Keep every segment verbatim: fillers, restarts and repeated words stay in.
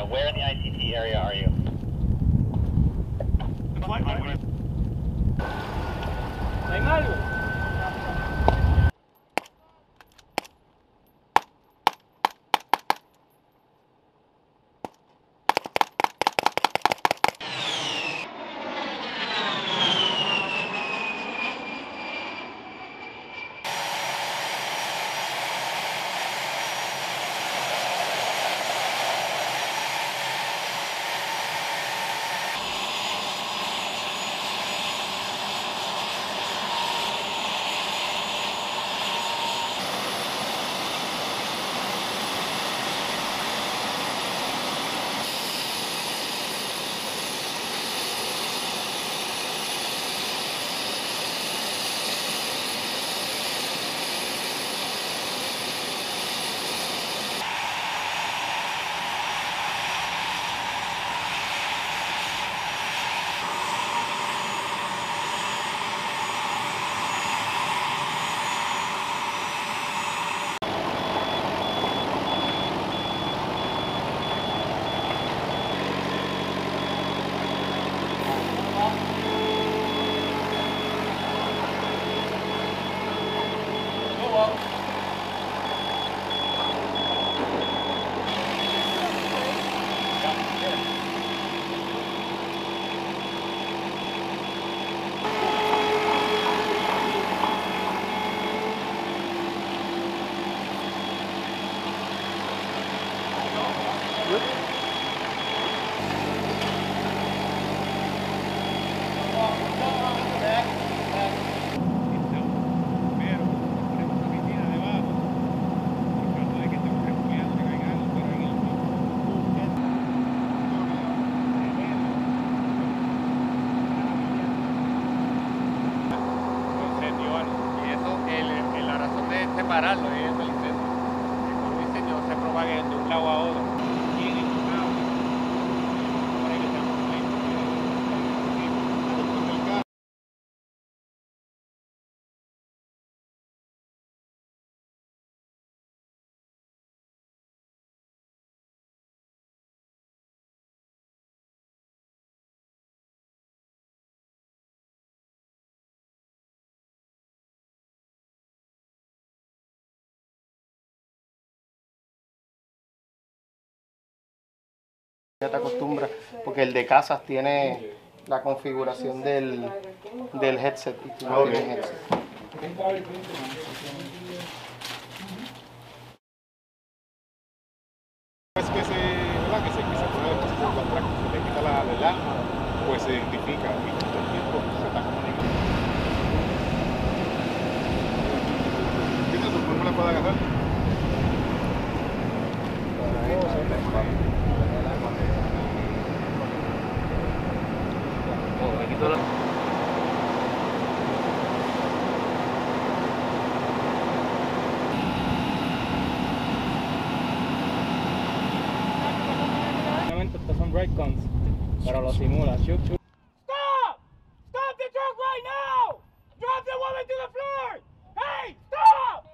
area. Where in the I T T area are you? ¿Hay algo? Pararlo y eso es el incendio. Que cuando el incendio se propague de un lado a otro. Y en el lado, por ahí que estamos Ya te acostumbras, porque el de casas tiene la configuración del, del headset y tú no Okay. tienes headset. Es que se, ¿verdad? Que se, que se pone el dispositivo de atrás, se le quita la alarma, pues se identifica y todo el tiempo se está comunicando. ¿Tienes tu fórmula para agarrar? Estos son breakdowns, pero lo simula. Shoot, shoot. Stop! Stop the truck right now! Drop the woman to the floor! Hey, stop!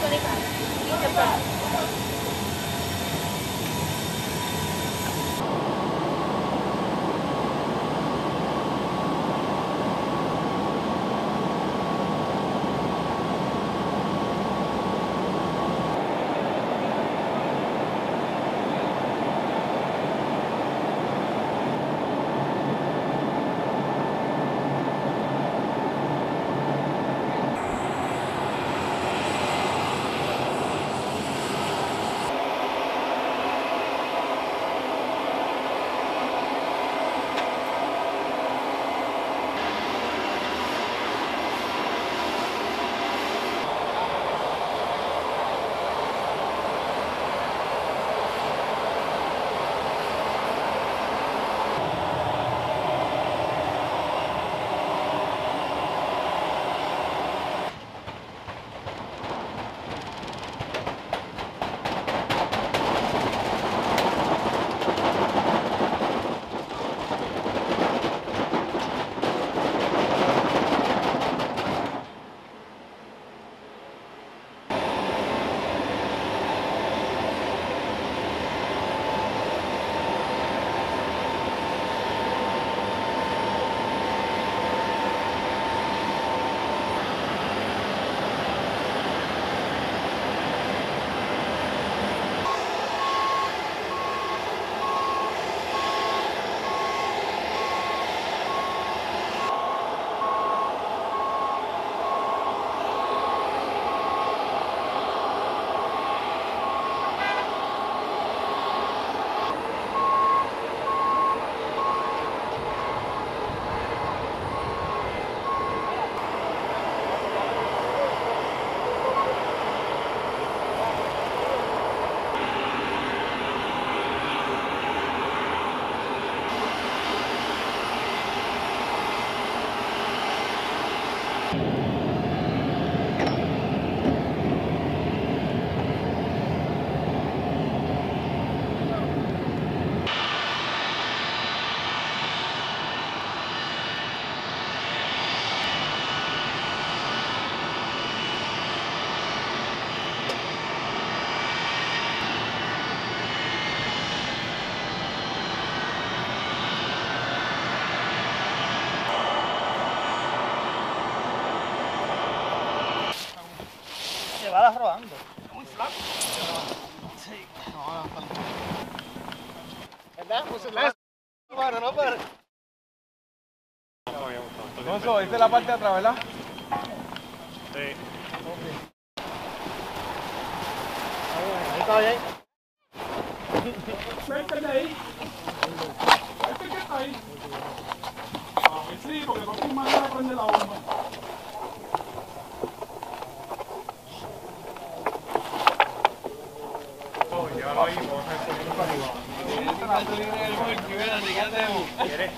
comunicar. Y se puede. Va rodando. Muy flaco. Sí, no, no, no. ¿Verdad? Pues la... Bueno, no, pero... Rosa, esta es la parte de atrás, ¿verdad? Sí. Ahí está bien. Suéltale ahí. Este que está ahí. A ver, sí, porque no estoy manera de prender la bomba. Llévalo ahí, vamos a ponerlo para arriba. ¿Quieres?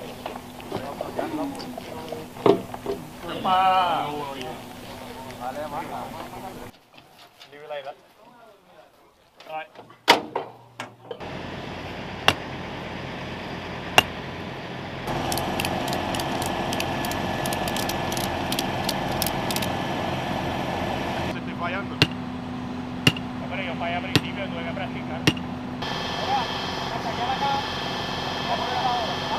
Pa. Vale, más. Leave it like that. All right. Estoy fallando. Hombre, yo fallé al principio, tuve que practicar. Ahora, hasta allá acá. Vamos a poner ahora.